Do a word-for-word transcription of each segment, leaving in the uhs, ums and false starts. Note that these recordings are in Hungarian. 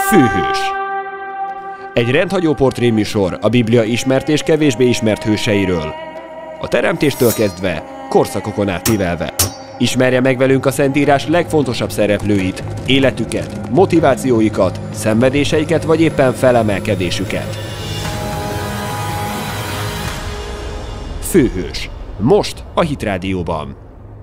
Főhős. Egy rendhagyó portréműsor a Biblia ismert és kevésbé ismert hőseiről. A teremtéstől kezdve, korszakokon átívelve. Ismerje meg velünk a Szentírás legfontosabb szereplőit, életüket, motivációikat, szenvedéseiket vagy éppen felemelkedésüket. Főhős. Most a Hit Rádióban.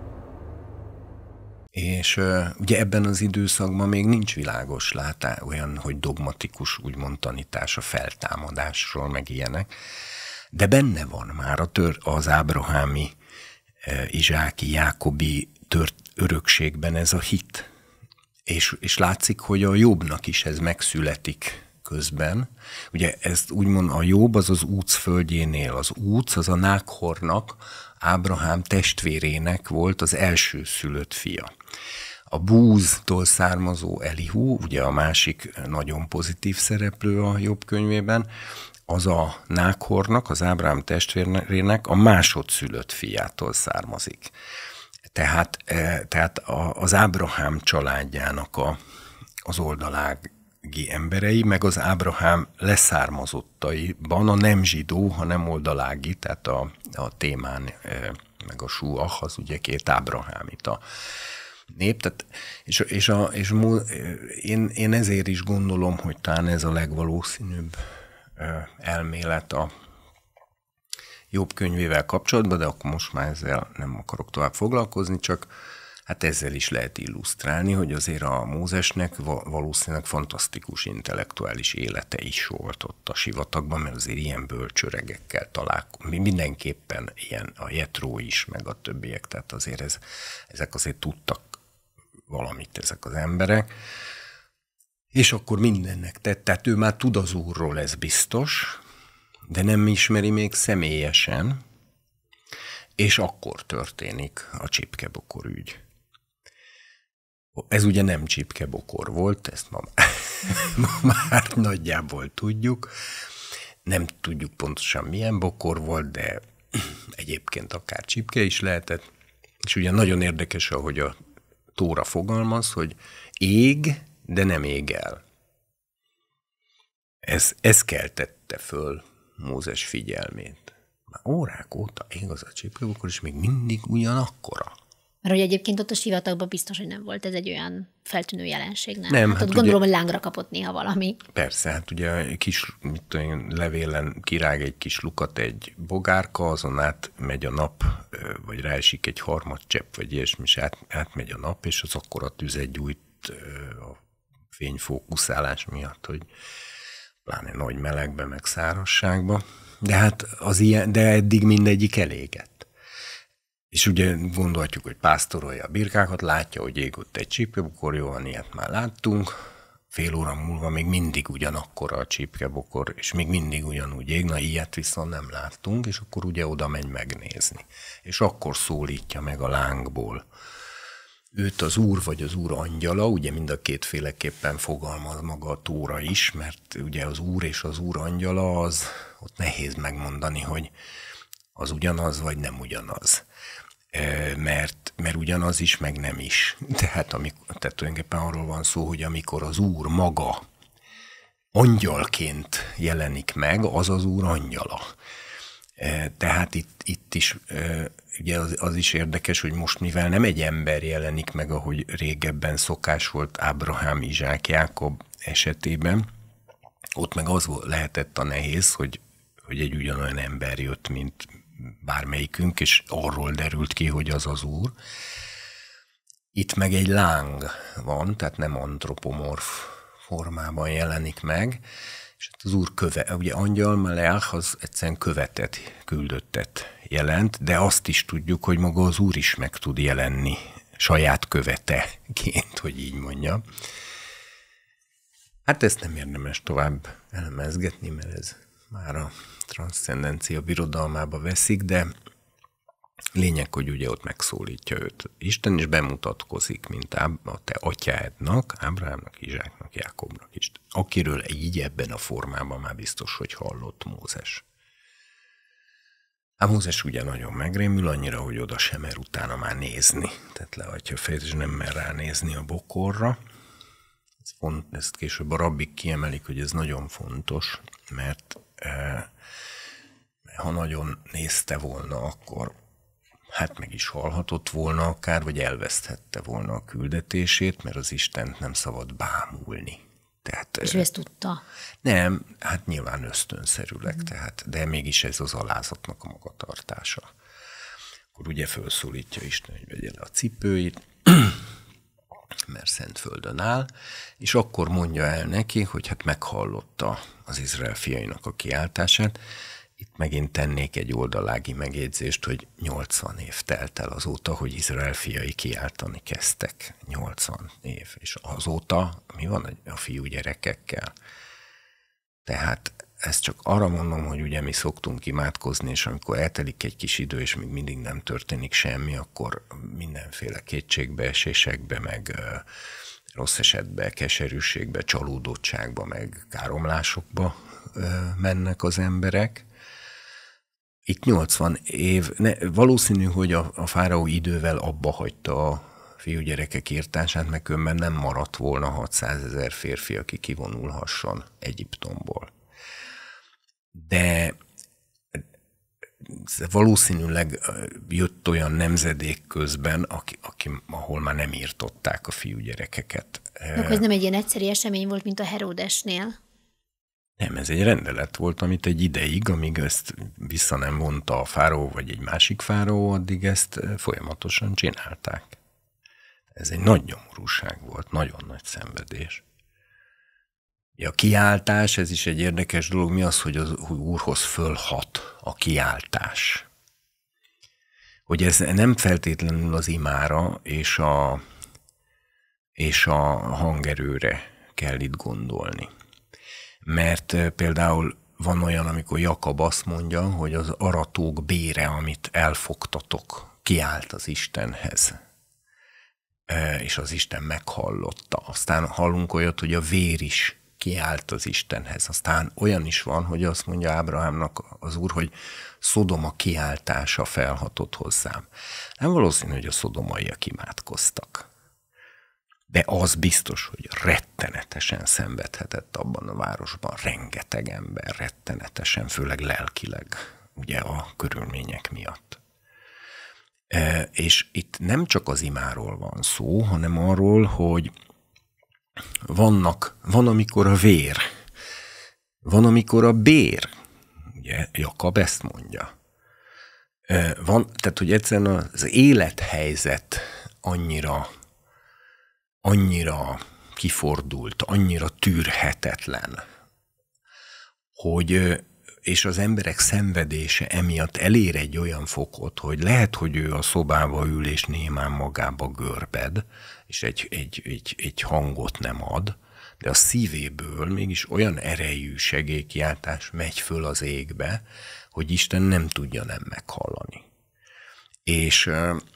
És uh, ugye ebben az időszakban még nincs világos látá, olyan, hogy dogmatikus, úgymond tanítás a feltámadásról, meg ilyenek, de benne van már a tör, az ábrahámi, uh, izsáki, jákobi tört örökségben ez a hit. És, és látszik, hogy a Jobbnak is ez megszületik közben. Ugye ezt úgymond a Jobb az az Úc földjénél, az Úc az a Nákhornak, Ábrahám testvérének volt az első szülött fia. A Búztól származó Elihu, ugye a másik nagyon pozitív szereplő a Jobb könyvében, az a Nákhornak, az Ábrahám testvérének a másodszülött fiától származik. Tehát, tehát az Ábrahám családjának a, az oldalági emberei, meg az Ábrahám leszármazottaiban a nem zsidó, hanem oldalági, tehát a, a Témán meg a Súach, az ugye két ábrahámita nép. Tehát, és és, a, és én, én ezért is gondolom, hogy talán ez a legvalószínűbb elmélet a Jobb könyvével kapcsolatban, de akkor most már ezzel nem akarok tovább foglalkozni, csak hát ezzel is lehet illusztrálni, hogy azért a Mózesnek valószínűleg fantasztikus intellektuális élete is volt ott a sivatagban, mert azért ilyen bölcsöregekkel találkozik. Mindenképpen ilyen a Jetró is, meg a többiek, tehát azért ez, ezek azért tudtak valamit ezek az emberek. És akkor mindennek tett, tehát ő már tud az Úrról, ez biztos, de nem ismeri még személyesen, és akkor történik a csipkebokor ügy. Ez ugye nem csipkebokor volt, ezt ma, ma már nagyjából tudjuk. Nem tudjuk pontosan milyen bokor volt, de egyébként akár csipke is lehetett. És ugye nagyon érdekes, ahogy a Tóra fogalmaz, hogy ég, de nem ég el. Ez, ez keltette föl Mózes figyelmét. Már órák óta ég az a csipkebokor, és még mindig ugyanakkora. Mert hogy egyébként ott a sivatagban biztos, hogy nem volt ez egy olyan feltűnő jelenség, nem? Nem, hát hát ott gondolom, ugye, hogy lángra kapott néha valami. Persze, hát ugye kis, mit tudom, levélen kirág egy kis lukat egy bogárka, azon át megy a nap, vagy ráesik egy harmadcsepp, vagy ilyesmi, és át, átmegy a nap, és az akkora tüzet gyújt a fényfókuszálás miatt, hogy pláne nagy melegbe, meg szárazságba. De hát az ilyen, de eddig mindegyik elégett. És ugye gondolhatjuk, hogy pásztorolja a birkákat, látja, hogy égott egy csipkebokor, jó, van, ilyet már láttunk. Fél óra múlva még mindig ugyanakkor a csipkebokor, és még mindig ugyanúgy ég, na ilyet viszont nem láttunk, és akkor ugye oda megy megnézni. És akkor szólítja meg a lángból őt az Úr, vagy az Úr angyala, ugye mind a kétféleképpen fogalmaz maga a Tóra is, mert ugye az Úr és az Úr angyala, az ott nehéz megmondani, hogy az ugyanaz, vagy nem ugyanaz. Mert, mert ugyanaz is, meg nem is. Tehát, amikor, tehát tulajdonképpen arról van szó, hogy amikor az Úr maga angyalként jelenik meg, az az Úr angyala. Tehát itt, itt is ugye az, az is érdekes, hogy most mivel nem egy ember jelenik meg, ahogy régebben szokás volt Ábrahám, Izsák, Jákob esetében, ott meg az lehetett a nehéz, hogy, hogy egy ugyanolyan ember jött, mint bármelyikünk, és arról derült ki, hogy az az Úr. Itt meg egy láng van, tehát nem antropomorf formában jelenik meg, és hát az Úr köve, ugye angyal, meleach, az egyszerűen követet, küldöttet jelent, de azt is tudjuk, hogy maga az Úr is meg tud jelenni saját követeként, hogy így mondjam. Hát ezt nem érdemes tovább elemezgetni, mert ez már a transzcendencia birodalmába veszik, de lényeg, hogy ugye ott megszólítja őt Isten, és bemutatkozik, mint a te atyádnak, Ábrahámnak, Izsáknak, Jákobnak is. Akiről így ebben a formában már biztos, hogy hallott Mózes. Hát Mózes ugye nagyon megrémül, annyira, hogy oda sem mer utána már nézni. Tehát lehagyja a fejét, és nem mer ránézni a bokorra. Ez font, ezt később a rabbik kiemelik, hogy ez nagyon fontos, mert e, ha nagyon nézte volna, akkor hát meg is halhatott volna akár, vagy elveszthette volna a küldetését, mert az Istent nem szabad bámulni. Tehát, és ő ezt tudta? Nem, hát nyilván ösztönszerűleg, mm. tehát, de mégis ez az alázatnak a magatartása. Akkor ugye felszólítja Isten, hogy vegye le a cipőit, mert Szentföldön áll, és akkor mondja el neki, hogy hát meghallotta az Izrael fiainak a kiáltását. Itt megint tennék egy oldalági megjegyzést, hogy nyolcvan év telt el azóta, hogy Izrael fiai kiáltani kezdtek. nyolcvan év. És azóta mi van a fiú gyerekekkel? Tehát ezt csak arra mondom, hogy ugye mi szoktunk imádkozni, és amikor eltelik egy kis idő, és még mindig nem történik semmi, akkor mindenféle kétségbeesésekbe, meg rossz esetben, keserűségbe, csalódottságba, meg káromlásokba mennek az emberek. Itt nyolcvan év, ne, valószínű, hogy a, a fáraó idővel abba hagyta a fiúgyerekek írtását, mert különben nem maradt volna hatszázezer férfi, aki kivonulhasson Egyiptomból. De valószínűleg jött olyan nemzedék közben, aki, aki, ahol már nem írtották a fiúgyerekeket. Akkor ez nem egy ilyen egyszerű esemény volt, mint a Heródesnél? Nem, ez egy rendelet volt, amit egy ideig, amíg ezt vissza nem vonta a fáraó, vagy egy másik fáraó, addig ezt folyamatosan csinálták. Ez egy nagy nyomorúság volt, nagyon nagy szenvedés. A kiáltás, ez is egy érdekes dolog, mi az, hogy az Úrhoz fölhat a kiáltás. Hogy ez nem feltétlenül az imára és a, és a hangerőre kell itt gondolni. Mert például van olyan, amikor Jakab azt mondja, hogy az aratók bére, amit elfogtatok, kiált az Istenhez. És az Isten meghallotta. Aztán hallunk olyat, hogy a vér is kiállt az Istenhez. Aztán olyan is van, hogy azt mondja Ábrahámnak az Úr, hogy Szodoma kiáltása felhatott hozzám. Nem valószínű, hogy a szodomaiak imádkoztak. De az biztos, hogy rettenetesen szenvedhetett abban a városban. Rengeteg ember rettenetesen, főleg lelkileg, ugye a körülmények miatt. E, és itt nem csak az imáról van szó, hanem arról, hogy vannak, van amikor a vér, van amikor a bér. Ugye Jakab ezt mondja. E, van, tehát, hogy egyszerűen az élethelyzet annyira annyira kifordult, annyira tűrhetetlen, hogy, és az emberek szenvedése emiatt elér egy olyan fokot, hogy lehet, hogy ő a szobába ül és némán magába görbed, és egy, egy, egy, egy hangot nem ad, de a szívéből mégis olyan erejű segélykiáltás megy föl az égbe, hogy Isten nem tudja nem meghallani. És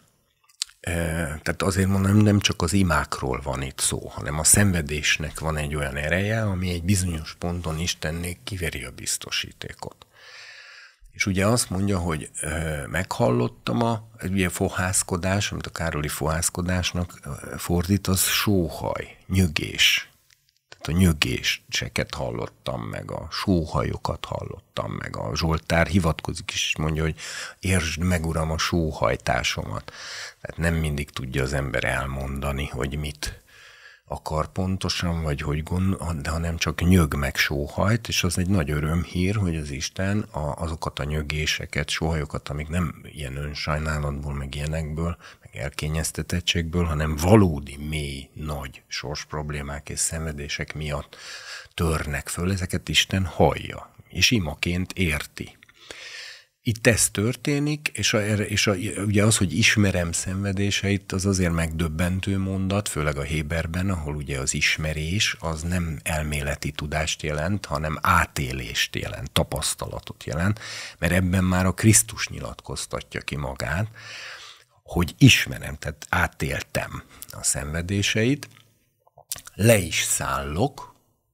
tehát azért mondom, nem csak az imákról van itt szó, hanem a szenvedésnek van egy olyan ereje, ami egy bizonyos ponton Istennél kiveri a biztosítékot. És ugye azt mondja, hogy meghallottam a ugye fohászkodás, amit a károli fohászkodásnak fordít, az sóhaj, nyögés. Tehát a nyögéseket hallottam meg, a sóhajokat hallottam meg. A Zsoltár hivatkozik is, mondja, hogy értsd meg, Uram, a sóhajtásomat. Tehát nem mindig tudja az ember elmondani, hogy mit akar pontosan, vagy hogy gondol, hanem csak nyög meg sóhajt, és az egy nagy örömhír, hogy az Isten a, azokat a nyögéseket, sóhajokat, amik nem ilyen önsajnálatból, meg ilyenekből, meg elkényeztetettségből, hanem valódi, mély, nagy sors problémák és szenvedések miatt törnek föl, ezeket Isten hallja, és imaként érti. Itt ez történik, és, a, és a, ugye az, hogy ismerem szenvedéseit, az azért megdöbbentő mondat, főleg a Héberben, ahol ugye az ismerés az nem elméleti tudást jelent, hanem átélést jelent, tapasztalatot jelent, mert ebben már a Krisztus nyilatkoztatja ki magát, hogy ismerem, tehát átéltem a szenvedéseit, le is szállok,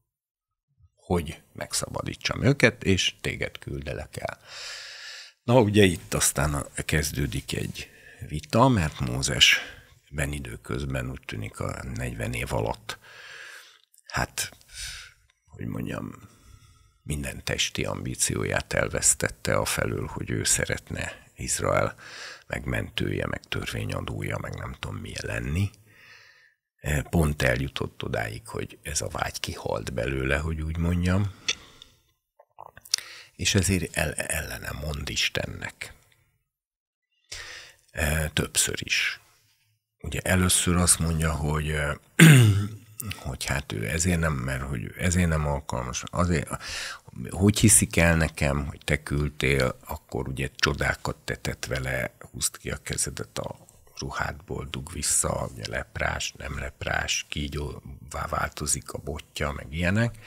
hogy megszabadítsam őket, és téged küldelek el. Na, ugye itt aztán kezdődik egy vita, mert Mózesben időközben úgy tűnik a negyven év alatt hát, hogy mondjam, minden testi ambícióját elvesztette afelől, hogy ő szeretne Izrael megmentője, meg törvényadója, meg nem tudom milyen lenni. Pont eljutott odáig, hogy ez a vágy kihalt belőle, hogy úgy mondjam, és ezért el, ellene mond Istennek. Többször is. Ugye először azt mondja, hogy, hogy hát ő ezért nem, mert hogy ezért nem alkalmas. Azért, hogy hiszik el nekem, hogy te küldtél, akkor ugye csodákat tetett vele, húzd ki a kezedet a ruhádból, dug vissza, ugye leprás, nem leprás, kígyóvá változik a botja, meg ilyenek.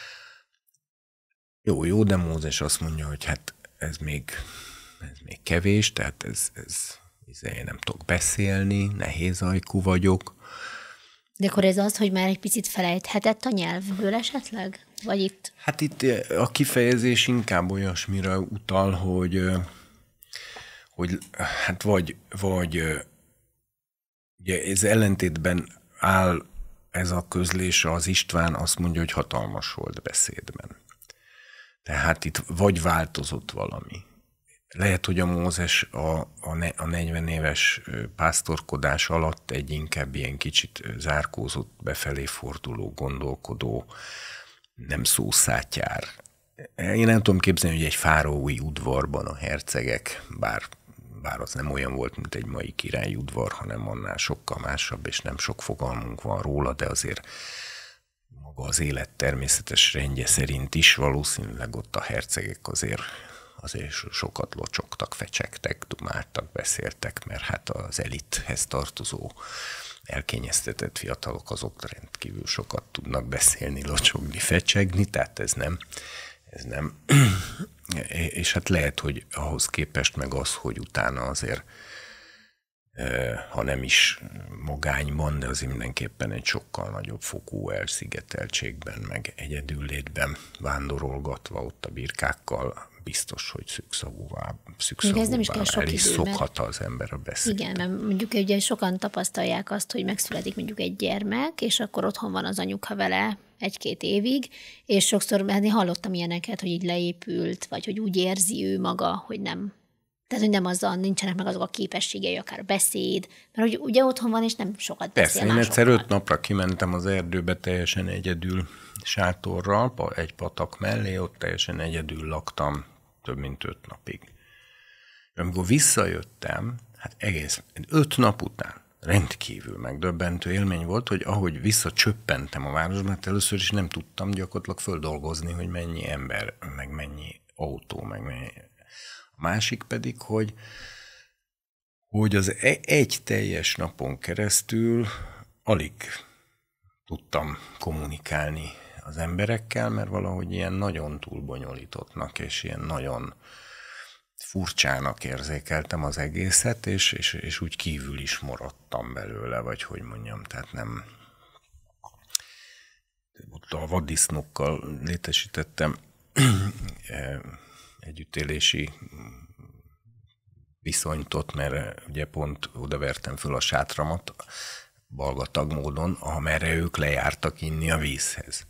Jó, jó, de Mózes azt mondja, hogy hát ez még, ez még kevés, tehát ez, ez, ez én nem tudok beszélni, nehéz ajkú vagyok. De akkor ez az, hogy már egy picit felejthetett a nyelvből esetleg? Vagy itt? Hát itt a kifejezés inkább olyasmire utal, hogy, hogy hát vagy, vagy ugye ez ellentétben áll ez a közlés, az István azt mondja, hogy hatalmas volt beszédben. Tehát itt vagy változott valami. Lehet, hogy a Mózes a, a, ne, a negyven éves pásztorkodás alatt egy inkább ilyen kicsit zárkózott, befelé forduló, gondolkodó, nem szószátyár. Én nem tudom képzelni, hogy egy fáraói udvarban a hercegek, bár, bár az nem olyan volt, mint egy mai királyi udvar, hanem annál sokkal másabb, és nem sok fogalmunk van róla, de azért maga az élet természetes rendje szerint is valószínűleg ott a hercegek azért, azért sokat locsogtak, fecsegtek, dumáltak, beszéltek, mert hát az elithez tartozó elkényeztetett fiatalok azok rendkívül sokat tudnak beszélni, locsogni, fecsegni, tehát ez nem, ez nem. És hát lehet, hogy ahhoz képest meg az, hogy utána azért, ha nem is magányban, de azért mindenképpen egy sokkal nagyobb fokú elszigeteltségben, meg egyedüllétben vándorolgatva ott a birkákkal, biztos, hogy szűkszavúvá, szűkszavúvá el is szokhat az ember a beszédet. Igen, mert mondjuk ugye sokan tapasztalják azt, hogy megszületik mondjuk egy gyermek, és akkor otthon van az anyuka vele egy-két évig, és sokszor hát én hallottam ilyeneket, hogy így leépült, vagy hogy úgy érzi ő maga, hogy nem. Tehát, hogy nem azzal, nincsenek meg azok a képességei, akár a beszéd, mert hogy ugye otthon van, és nem sokat beszél másokkal. Persze, én egyszer öt napra kimentem az erdőbe teljesen egyedül sátorral, egy patak mellé, ott teljesen egyedül laktam több mint öt napig. Amikor visszajöttem, hát egész öt nap után rendkívül megdöbbentő élmény volt, hogy ahogy visszacsöppentem a városba, hát először is nem tudtam gyakorlatilag földolgozni, hogy mennyi ember, meg mennyi autó, meg mennyi. A másik pedig, hogy, hogy az egy teljes napon keresztül alig tudtam kommunikálni az emberekkel, mert valahogy ilyen nagyon túlbonyolítottnak, és ilyen nagyon furcsának érzékeltem az egészet, és, és, és úgy kívül is maradtam belőle, vagy hogy mondjam, tehát nem. Ott a vaddisznókkal létesítettem együttélési viszonytot, mert ugye pont oda vertem föl a sátramat balgatag módon, amerre ők lejártak inni a vízhez.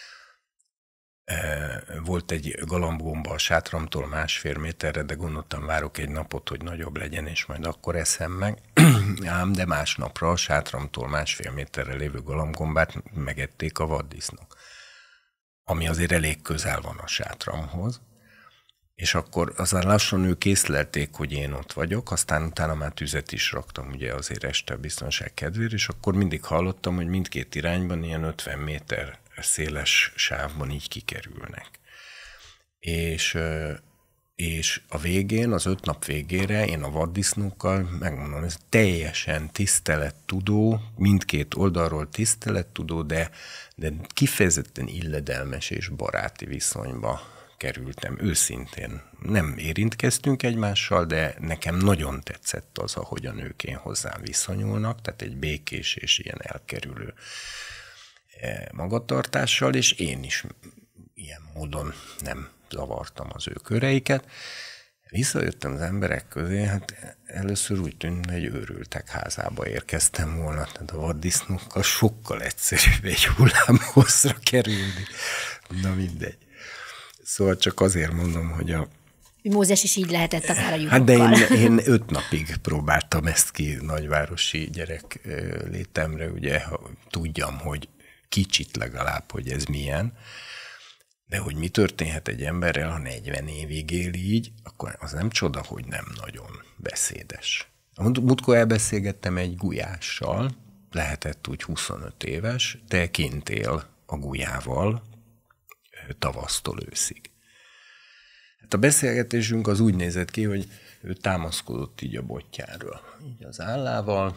Volt egy galambgomba a sátramtól másfél méterre, de gondoltam, várok egy napot, hogy nagyobb legyen, és majd akkor eszem meg. Ám, de másnapra a sátramtól másfél méterre lévő galambgombát megették a vaddisznók, ami azért elég közel van a sátramhoz. És akkor aztán lassan ők észlelték, hogy én ott vagyok, aztán utána már tüzet is raktam, ugye azért este biztonság kedvéért, és akkor mindig hallottam, hogy mindkét irányban ilyen ötven méter széles sávban így kikerülnek. És, és a végén, az öt nap végére én a vaddisznókkal, megmondom, ez teljesen tisztelettudó, mindkét oldalról tisztelettudó, de, de kifejezetten illedelmes és baráti viszonyba kerültem, őszintén. Nem érintkeztünk egymással, de nekem nagyon tetszett az, ahogy a nők én hozzám viszonyulnak, tehát egy békés és ilyen elkerülő magatartással, és én is ilyen módon nem zavartam az ő köreiket. Visszajöttem az emberek közé, hát először úgy tűnt, hogy őrültek házába érkeztem volna, tehát a vaddisznókkal sokkal egyszerűbb egy hullámhosszra kerülni. Na mindegy. Szóval csak azért mondom, hogy a... Mózes is így lehetett akár a lyukokkal. Hát de én, én öt napig próbáltam ezt ki nagyvárosi gyerek létemre, ugye, ha tudjam, hogy kicsit legalább, hogy ez milyen. De hogy mi történhet egy emberrel, ha negyven évig él így, akkor az nem csoda, hogy nem nagyon beszédes. Múltkor elbeszélgettem egy gulyással, lehetett úgy huszonöt éves, de kint él a gulyával tavasztól őszig. Hát a beszélgetésünk az úgy nézett ki, hogy ő támaszkodott így a botjáról, így az állával,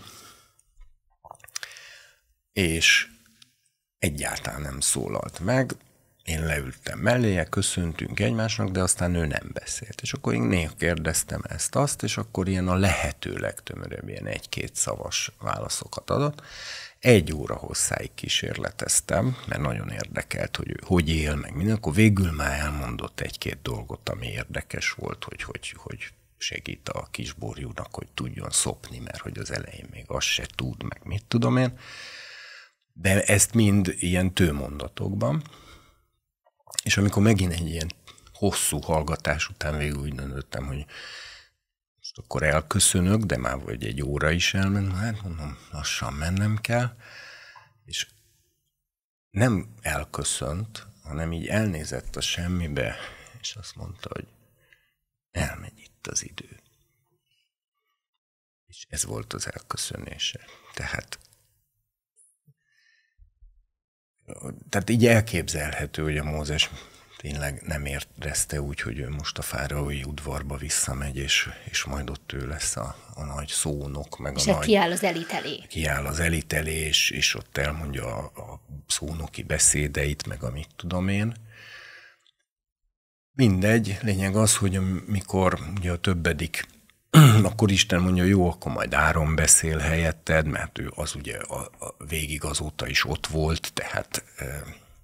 és egyáltalán nem szólalt meg. Én leültem melléje, köszöntünk egymásnak, de aztán ő nem beszélt. És akkor én néha kérdeztem ezt-azt, és akkor ilyen a lehető legtömörebb, ilyen egy-két szavas válaszokat adott. Egy óra hosszáig kísérleteztem, mert nagyon érdekelt, hogy ő hogy él, meg minden. Akkor végül már elmondott egy-két dolgot, ami érdekes volt, hogy, hogy, hogy segít a kisborjúnak, hogy tudjon szopni, mert hogy az elején még azt se tud, meg mit tudom én. De ezt mind ilyen tőmondatokban. És amikor megint egy ilyen hosszú hallgatás után végül úgy döntöttem, hogy most akkor elköszönök, de már vagy egy óra is elment, hát mondom, lassan mennem kell, és nem elköszönt, hanem így elnézett a semmibe, és azt mondta, hogy elmegy itt az idő. És ez volt az elköszönése. Tehát Tehát így elképzelhető, hogy a Mózes tényleg nem érezte úgy, hogy ő most a fáraói udvarba visszamegy, és, és majd ott ő lesz a, a nagy szónok, meg a és nagy... kiáll az elit elé. Kiáll az elit elé, és, és ott elmondja a, a szónoki beszédeit, meg amit tudom én. Mindegy, lényeg az, hogy amikor ugye a többedik, akkor Isten mondja, jó, akkor majd Áron beszél helyetted, mert ő az ugye a, a végig azóta is ott volt, tehát... E,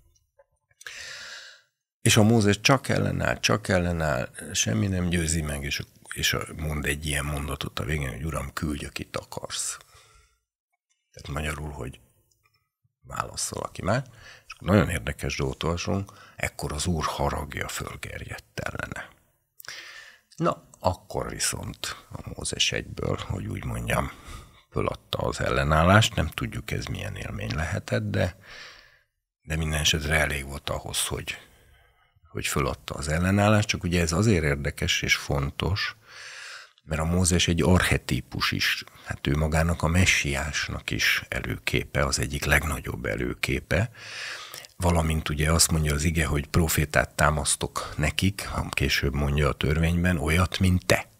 és a Mózes csak ellenáll, csak ellenáll, semmi nem győzi meg, és, és mond egy ilyen mondatot a végén, hogy Uram, küldj, akit akarsz. Tehát magyarul, hogy válasszol, aki már. És nagyon érdekes dolgot olvasunk, ekkor az Úr haragja fölgerjedt ellene. Na, akkor viszont a Mózes egyből, hogy úgy mondjam, föladta az ellenállást, nem tudjuk ez milyen élmény lehetett, de, de minden esetre elég volt ahhoz, hogy, hogy föladta az ellenállást, csak ugye ez azért érdekes és fontos, mert a Mózes egy archetípus is, hát ő magának a messiásnak is előképe, az egyik legnagyobb előképe, valamint ugye azt mondja az ige, hogy profétát támasztok nekik, később mondja a törvényben, olyat, mint te.